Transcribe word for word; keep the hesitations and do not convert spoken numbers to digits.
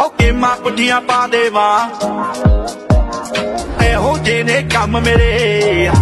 okay मां पुठियां पा देवा एहो जे ने कम मेरे